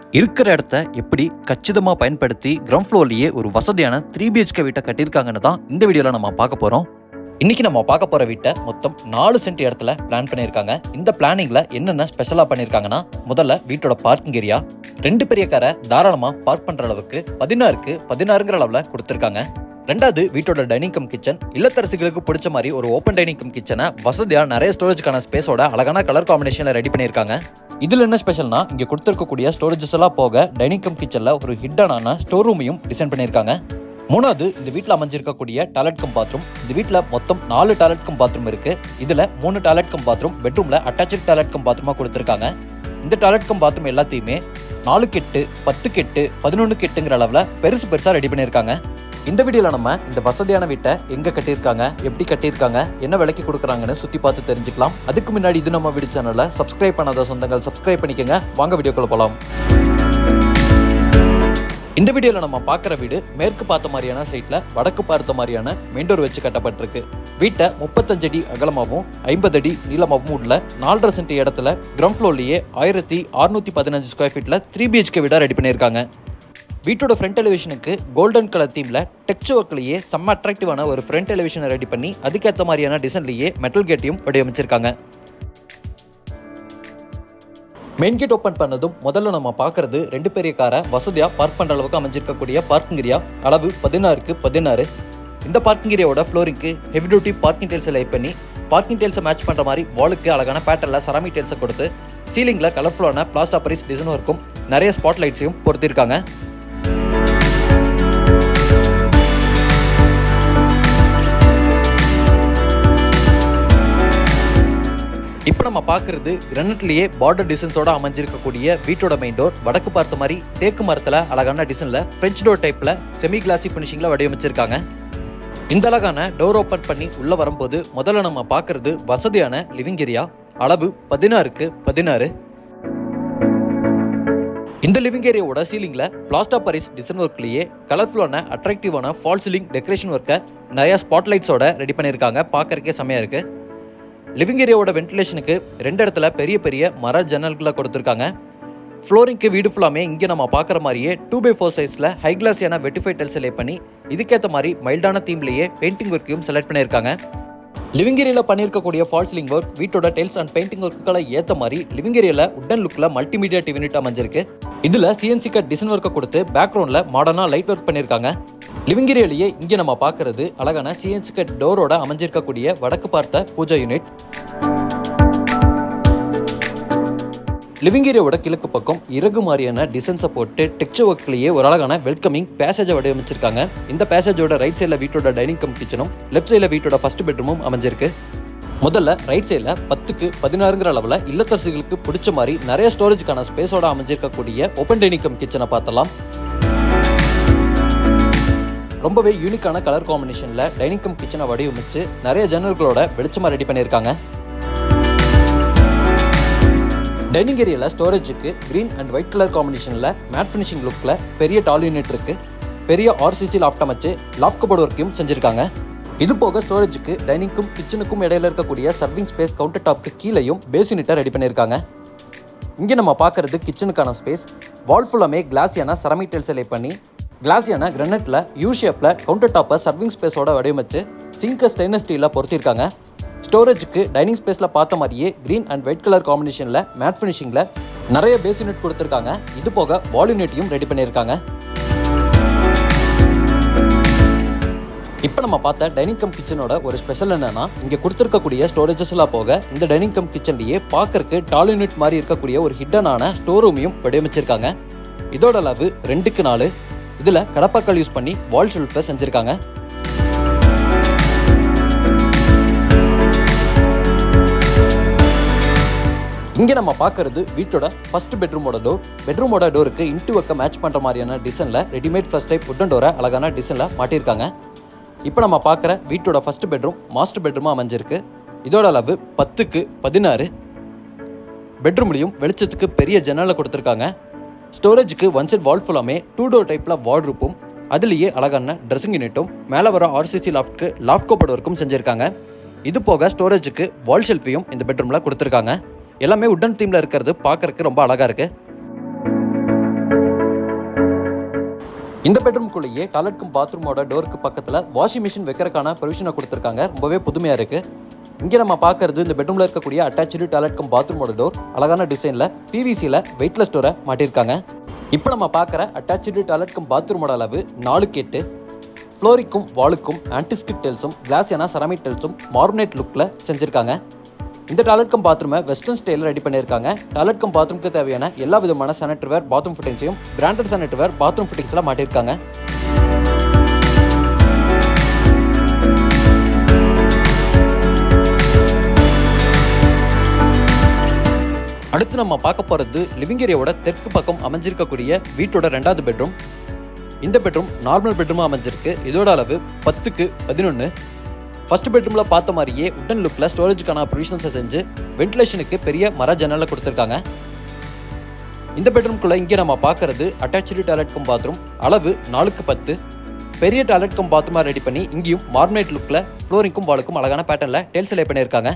இருக்கிற இடத்த எப்படி கச்சிதமாக பயன்படுத்தி கிரவுண்ட் ஃப்ளோர்லேயே ஒரு வசதியான 3 BHK வீட்டை கட்டியிருக்காங்கன்னு தான் இந்த வீடியோவில் நம்ம பார்க்க போகிறோம். இன்றைக்கி நம்ம பார்க்க போகிற வீட்டை மொத்தம் 4 சென்ட் இடத்துல பிளான் பண்ணியிருக்காங்க. இந்த பிளானிங்கில் என்னென்ன ஸ்பெஷலாக பண்ணியிருக்காங்கன்னா, முதல்ல வீட்டோட பார்க்கிங் ஏரியா 2 பெரிய காரை தாராளமாக பார்க் பண்ணுற அளவுக்கு 16க்கு 16ங்கிற அளவில் கொடுத்துருக்காங்க. ரெண்டாவது, வீட்டோட டைனிங் கம் கிச்சன் இல்லத்தரசிகளுக்கு பிடிச்ச மாதிரி ஒரு ஓப்பன் டைனிங் கம் கிச்சனை வசதியாக நிறைய ஸ்டோரேஜ்க்கான ஸ்பேஸோட அழகான கலர் காம்பினேஷனில் ரெடி பண்ணியிருக்காங்க. இதில் என்ன ஸ்பெஷல்னா, இங்கே கொடுத்துருக்கக்கூடிய ஸ்டோரேஜஸ் எல்லாம் போக டைனிங் கம் கிச்சனில் ஒரு ஹிட்டனான ஸ்டோர் ரூமையும் டிசைன் பண்ணியிருக்காங்க. மூணாவது, இந்த வீட்டில் அமைஞ்சிருக்கக்கூடிய டாய்லெட் கம் பாத்ரூம். இந்த வீட்டில் மொத்தம் 4 டாய்லெட் கம் பாத்ரூம் இருக்கு. இதில் 3 டாய்லெட் கம் பாத்ரூம் பெட்ரூமில் அட்டாச்சு டாய்லெட் கம் பாத்ரூமாக கொடுத்துருக்காங்க. இந்த டாய்லெட் கம் பாத்ரூம் எல்லாத்தையுமே 4 கெட்டு 10 கெட்டு 11 கெட்டுங்கிற அளவில் பெருசாக ரெடி பண்ணியிருக்காங்க. இந்த வீடியோவில் நம்ம இந்த வசதியான வீட்டை எங்கே கட்டியிருக்காங்க, எப்படி கட்டியிருக்காங்க, என்ன விலைக்கு கொடுக்குறாங்கன்னு சுற்றி பார்த்து தெரிஞ்சுக்கலாம். அதுக்கு முன்னாடி இது நம்ம வீடியோ சேனலை சப்ஸ்கிரைப் பண்ணாத சொந்தங்கள் சப்ஸ்கிரைப் பண்ணிக்கோங்க. வாங்க வீடியோக்குள்ள போகலாம். இந்த வீடியோவில் நம்ம பார்க்குற வீடு மேற்கு பார்த்த மாதிரியான சைட்டில் வடக்கு பார்த்த மாதிரியான மெயின் டோர் வச்சு கட்டப்பட்டிருக்கு. வீட்டை 35 அடி அகலமாகவும் 50 அடி நீளமாகவும் உள்ள 4.5 சென்ட் இடத்துல கிரவுண்ட் ஃப்ளோர்லேயே 1615 ஸ்கொயர் ஃபீட்டில் 3 BHK வீடாக ரெடி பண்ணியிருக்காங்க. வீட்டோட ஃப்ரண்ட் எலிவேஷனுக்கு கோல்டன் கலர் தீமில் டெக்ஸ்ட் ஒர்க்லேயே செம்ம அட்ராக்டிவான ஒரு ஃப்ரண்ட் எலிவேஷனை ரெடி பண்ணி அதுக்கேற்ற மாதிரியான டிசைன்லேயே மெட்டல் கேட்டையும் வடிவமைச்சிருக்காங்க. மெயின் கேட் ஓப்பன் பண்ணதும் முதல்ல நம்ம பார்க்கறது 2 பெரிய காரை வசதியாக பார்க் பண்ணுற அளவுக்கு அமைஞ்சிருக்கக்கூடிய பார்க்கிங் ஏரியா. அளவு 16க்கு 16. இந்த பார்க்கிங் ஏரியாவோட ஃப்ளோரிங்க்கு ஹெவி டியூட்டி பார்க்கிங் டைல்ஸை லைட் பண்ணி பார்க்கிங் டைல்ஸை மேட்ச் பண்ணுற மாதிரி வாலுக்கு அழகான பேட்டர்னில் செராமிக் டைல்ஸை கொடுத்து சீலிங்கில் கலர்ஃபுல்லான பிளாஸ்டர் பரிஸ் டிசைனும் இருக்கும். நிறைய ஸ்பாட் லைட்ஸையும் பொறுத்திருக்காங்க. இப்போ நம்ம பார்க்கறது கிரானைட்லேயே பார்டர் டிசைன்ஸோட அமைஞ்சிருக்கக்கூடிய வீட்டோட மெயின் டோர். வடக்கு பார்த்த மாதிரி தேக்கு மரத்தில் அழகான டிசைனில் ஃப்ரெஞ்ச் டோர் டைப்பில் செமி கிளாசி ஃபினிஷிங்கில் வடிவமைச்சிருக்காங்க. இந்த அழகான டோர் ஓப்பன் பண்ணி உள்ளே வரும்போது முதல்ல நம்ம பார்க்கறது வசதியான லிவிங் ஏரியா. அளவு 16க்கு 16. இந்த லிவிங் ஏரியாவோட சீலிங்கில் பிளாஸ்டர் பரிஸ் டிசைன் ஒர்க்லேயே கலர்ஃபுல்லான அட்ராக்டிவான ஃபால் சீலிங் டெக்கரேஷன் ஒர்க்கை நிறைய ஸ்பாட் லைட்ஸோட ரெடி பண்ணியிருக்காங்க. பார்க்கறக்கே செம்மையாக இருக்குது. லிவிங் ஏரியாவோட வென்டிலேஷனுக்கு 2 இடத்துல பெரிய பெரிய மர ஜன்னல்களை கொடுத்துருக்காங்க. ஃப்ளோரிங்க்கு வீடு ஃபுல்லாமே இங்கே நம்ம பார்க்குற மாதிரியே 2x4 சைஸில் ஹை கிளாஸியான வெட்டிஃபை டைல்ஸ் செலக்ட் பண்ணி இதுக்கேற்ற மாதிரி மைல்டான தீம்லேயே பெயிண்டிங் ஒர்க்கையும் செலக்ட் பண்ணியிருக்காங்க. லிவிங் ஏரியாவில் பண்ணியிருக்கக்கூடிய ஃபால் சீலிங் ஒர்க் வீட்டோட டைல்ஸ் அண்ட் பெயிண்டிங் ஒர்க்குகளை ஏற்ற மாதிரி லிவிங் ஏரியாவில் உட்டன் லுக்கில் மல்டிமீடியா டிவி யூனிட் அமைஞ்சிருக்கு. இதில் சிஎன்சி கட் டிசைன் ஒர்க்கை கொடுத்து பேக்ரவுண்டில் மாடர்னாக லைட் ஒர்க் பண்ணியிருக்காங்க. லிவிங் ஏரியாலேயே இங்கே நம்ம பார்க்கறது அழகான சிஎன்சி கட் டோரோட அமைஞ்சிருக்கக்கூடிய வடக்கு பார்த்த பூஜா யூனிட். லிவிங் ஏரியாவோட கிழக்கு பக்கம் இறகு மாதிரியான டிசைன்ஸை போட்டு டெக்ஸ்சர் ஒர்க்லேயே ஒரு அழகான வெல்கமிங் பேசேஜை வடிவமைச்சிருக்காங்க. இந்த பேசேஜோட ரைட் சைடில் வீட்டோட டைனிங் கம் கிச்சனும் லெஃப்ட் சைடில் வீட்டோட ஃபர்ஸ்ட் பெட்ரூமும் அமைஞ்சிருக்கு. முதல்ல ரைட் சைடில் 10க்கு 16ங்கிற அளவில் இல்லத்தரசிகளுக்கு பிடிச்ச மாதிரி நிறைய ஸ்டோரேஜ்க்கான ஸ்பேஸோட அமைஞ்சிருக்கக்கூடிய ஓப்பன் டைனிங் கம் கிச்சனை பார்த்தலாம். ரொம்பவே யூனிக்கான கலர் காம்பினேஷனில் டைனிங் கம் கிச்சனை வடிவமைச்சு நிறைய ஜன்னல்களோட வெளிச்சமாக ரெடி பண்ணியிருக்காங்க. டைனிங் ஏரியாவில் ஸ்டோரேஜுக்கு கிரீன் அண்ட் ஒயிட் கலர் காம்பினேஷனில் மேட் ஃபினிஷிங் லுக்கில் பெரிய டால் யூனிட் இருக்குது. பெரிய RCC லாஃப்ட் அமைச்சு லாஃப்ட் கபோர்ட் ஒர்க்கையும் செஞ்சுருக்காங்க. இது போக ஸ்டோரேஜுக்கு டைனிங்க்கும் கிச்சனுக்கும் இடையில இருக்கக்கூடிய சர்விங் ஸ்பேஸ் கவுண்டர் டாப்க்கு கீழேயும் பேஸ் யூனிட்டை ரெடி பண்ணியிருக்காங்க. இங்கே நம்ம பார்க்கறது கிச்சனுக்கான ஸ்பேஸ். வால் ஃபுல்லாமே கிளாஸியான செராமிக் டைல்ஸ் செலக்ட் பண்ணி கிளாஸியான கிரானைட்ல யூ ஷேப்ல கவுண்டர் டாப்பை சர்விங் ஸ்பேஸோட வடிவமைச்சு சிங்க் ஸ்டெயின்லெஸ் ஸ்டீலில் பொறுத்திருக்காங்க. ஸ்டோரேஜுக்கு டைனிங் ஸ்பேஸில் பார்த்த மாதிரியே கிரீன் அண்ட் ஒயிட் கலர் காம்பினேஷனில் மேட் ஃபினிஷிங்கில் நிறைய பேஸ் யூனிட் கொடுத்துருக்காங்க. இது போக வால் யூனிட்டையும் ரெடி பண்ணியிருக்காங்க. இப்போ நம்ம பார்த்த டைனிங் கம் கிச்சனோட ஒரு ஸ்பெஷல் என்னன்னா, இங்கே கொடுத்துருக்கக்கூடிய ஸ்டோரேஜஸ் எல்லாம் போக இந்த டைனிங் கம் கிச்சன்லேயே பார்க்கறக்கு டால் யூனிட் மாதிரி இருக்கக்கூடிய ஒரு ஹிட்டனான ஸ்டோர் ரூமையும் வடிவமைச்சிருக்காங்க. இதோட அளவு 2க்கு 4. இதில் கடப்பாக்கல் யூஸ் பண்ணி வால் ஷெல்ஃபை செஞ்சுருக்காங்க. இங்கே நம்ம பார்க்கறது வீட்டோட ஃபர்ஸ்ட் பெட்ரூமோட டோர். பெட்ரூமோட டோருக்கு இன்ட்டு ஒர்க்கை மேட்ச் பண்ணுற மாதிரியான டிசைனில் ரெடிமேட் ஃபர்ஸ்ட் டைப் உட்டன் டோரை அழகான டிசைனில் மாட்டியிருக்காங்க. இப்போ நம்ம பார்க்குற வீட்டோட ஃபர்ஸ்ட் பெட்ரூம் மாஸ்டர் பெட்ரூமாக அமைஞ்சிருக்கு. இதோட அளவு 10க்கு 16. பெட்ரூம்லையும் வெளிச்சத்துக்கு பெரிய ஜன்னலை கொடுத்துருக்காங்க. ஸ்டோரேஜுக்கு ஒன் சைட் வால் ஃபுல்லாமே 2 டோர் டைப்பில் வார்ட்ரூப்பும் அதுலேயே அழகான ட்ரெஸ்ஸிங் யூனிட்டும் மேலே வர RCC லாஃப்ட்க்கு லாஃப்ட் கபோர்ட் ஒர்க்கும் செஞ்சுருக்காங்க. இது போக ஸ்டோரேஜுக்கு வால் ஷெல்ஃபையும் இந்த பெட்ரூமில் கொடுத்துருக்காங்க. எல்லாமே உட்டன் தீமில் இருக்கிறது பார்க்கறதுக்கு ரொம்ப அழகாக இருக்குது. இந்த பெட்ரூம்குள்ளேயே டாய்லெட் கம் பாத்ரூமோட டோருக்கு பக்கத்தில் வாஷிங் மிஷின் வைக்கிறதுக்கான ப்ரொவிஷனை கொடுத்துருக்காங்க. ரொம்பவே புதுமையாக இருக்குது. இங்கே நம்ம பார்க்கறது இந்த பெட்ரூமில் இருக்கக்கூடிய அட்டாச்சு டாய்லெட் கம் பாத்ரூமோட டோர் அழகான டிசைனில் பிவிசியில் வெயிட்லெஸ் டோரை மாட்டியிருக்காங்க. இப்போ நம்ம பார்க்குற அட்டாச்சு டாய்லெட் கம் பாத்ரூமோட அளவு 4x8. ஃப்ளோரிக்கும் வாலுக்கும் ஆன்டிஸ்கிட் டெல்ஸும் கிளாஸியான செராமிக் டெல்ஸும் மார்பனேட் லுக்கில் செஞ்சுருக்காங்க. இந்த டாய்லெட் கம் பாத்ரூமை வெஸ்டர்ன் ஸ்டைலில் ரெடி பண்ணியிருக்காங்க. டாய்லெட் கம் பாத்ரூமுக்கு தேவையான எல்லா விதமான சானிட்டரி வேர் பாத்ரூம் ஃபிட்டிங்ஸையும் பிராண்டட் சானிட்டரி வேர் பாத்ரூம் ஃபிட்டிங்ஸில் மாட்டியிருக்காங்க. அடுத்து நம்ம பார்க்க போகிறது லிவிங் ஏரியாவோட தெற்கு பக்கம் அமைஞ்சிருக்கக்கூடிய வீட்டோட 2வது பெட்ரூம். இந்த பெட்ரூம் நார்மல் பெட்ரூமாக அமைஞ்சிருக்கு. இதோட அளவு 10x11. ஃபர்ஸ்ட் பெட்ரூமில் பார்த்த மாதிரியே உட்டன் லுக்கில் ஸ்டோரேஜுக்கான ப்ரொவிஷன்ஸை செஞ்சு வென்டிலேஷனுக்கு பெரிய மர ஜன்னலை கொடுத்துருக்காங்க. இந்த பெட்ரூம்குள்ளே இங்கே நம்ம பார்க்கறது அட்டாச்சு டாய்லெட் கம் பாத்ரூம். அளவு 4x10. பெரிய டாய்லெட் கம் பாத்ரூமாக ரெடி பண்ணி இங்கேயும் மார்பனேட் லுக்கில் ஃப்ளோரிங்கும் வாலுக்கும் அழகான பேட்டர்னில் டெயில்ஸ் லே பண்ணியிருக்காங்க.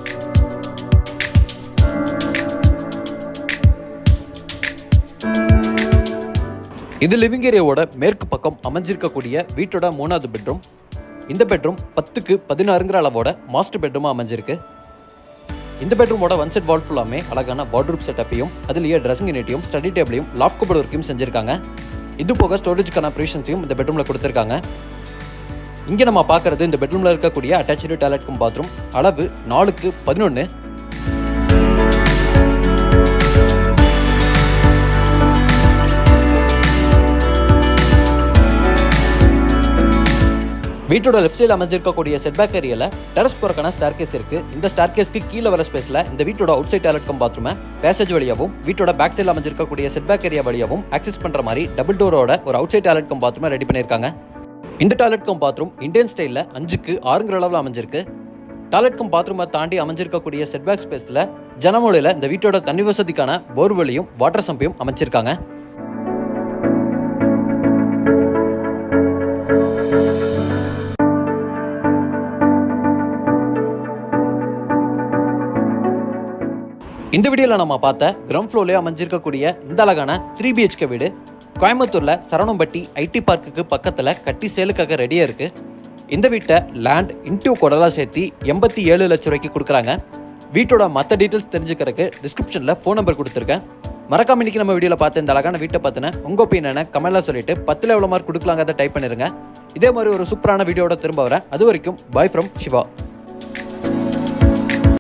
இது லிவிங் ஏரியாவோட மேற்கு பக்கம் அமைஞ்சிருக்கக்கூடிய வீட்டோட 3வது பெட்ரூம். இந்த பெட்ரூம் 10x16 அளவோட மாஸ்டர் பெட்ரூமாக அமைஞ்சிருக்கு. இந்த பெட்ரூமோட ஒன் செட் வால் ஃபுல்லாமே அழகான வார்ட்ரூப் செட்டப்பையும் அதுலேயே ட்ரெஸ்ஸிங் யூனிட்டையும் ஸ்டடி டேபிளையும் லாஃப்ட் கபோர்ட் ஒர்க்கையும் செஞ்சிருக்காங்க. இது போக ஸ்டோரேஜுக்கான ப்ரொவிஷன்ஸையும் இந்த பெட்ரூமில் கொடுத்துருக்காங்க. இங்கே நம்ம பார்க்கறது இந்த பெட்ரூமில் இருக்கக்கூடிய அட்டாச்சு டாய்லெட் கம் பாத்ரூம். அளவு 4x11. வீட்டோட லெஃப்ட் சைடில் அமைஞ்சிருக்கக்கூடிய செட்பேக் ஏரியால டெரஸ் போறக்கான ஸ்டார்கேஸ் இருக்கு. இந்த ஸ்டார்கேஸ்க்கு கீழே வர ஸ்பேஸ்ல இந்த வீட்டோட அவுட் சைட் டாய்லெட் கம் பாத்ரூமை பேசேஜ் வழியாகவும் வீட்டோட பேக் சைடில் அமைஞ்சிருக்கக்கூடிய செட்பேக் ஏரியா வழியாகவும் ஆக்சஸ் பண்ற மாதிரி டபுள் டோரோட ஒரு அவுட் சைட் டாய்லெட் கம் பாத்ரூமை ரெடி பண்ணியிருக்காங்க. இந்த டாய்லெட் கம் பாத்ரூம் இந்தியன் ஸ்டைலில் 5x6 அளவில் அமைஞ்சிருக்கு. டாய்லெட் கம் பாத்ரூமை தாண்டி அமைஞ்சிருக்கக்கூடிய செட்பேக் ஸ்பேஸ்ல ஜனமொழியில இந்த வீட்டோட தண்ணி வசதிக்கான போர்வெளியும் வாட்டர் சம்பையும் அமைச்சிருக்காங்க. இந்த வீடியோவில் நம்ம பார்த்த கிரவுண்ட் ஃப்ளோர்லேயே அமைஞ்சிருக்கக்கூடிய இந்த அழகான 3 BHK வீடு கோயம்புத்தூரில் சரவணம்பட்டி ஐடி பார்க்குக்கு பக்கத்தில் கட்டி சேலுக்காக ரெடியாக இருக்குது. இந்த வீட்டை லேண்ட் இன்டியூ கொடலாக சேர்த்து 87 லட்ச ரூபாய்க்கு கொடுக்குறாங்க. வீட்டோட மற்ற டீட்டெயில்ஸ் தெரிஞ்சுக்கிறதுக்கு டிஸ்கிரிப்ஷனில் ஃபோன் நம்பர் கொடுத்துருக்கேன். மறக்காம இன்னைக்கு நம்ம வீடியோவில் பார்த்த இந்த அழகான வீட்டை பார்த்தினா உங்கள் ஒப்பீனியனை கமெண்ட்ல சொல்லிட்டு 10ல் எவ்வளோ மார்க் கொடுக்கலாங்கிறத டைப் பண்ணிடுங்க. இதே மாதிரி ஒரு சூப்பரான வீடியோட திரும்ப வரேன். அது வரைக்கும் பை ஃப்ரம் சிவா.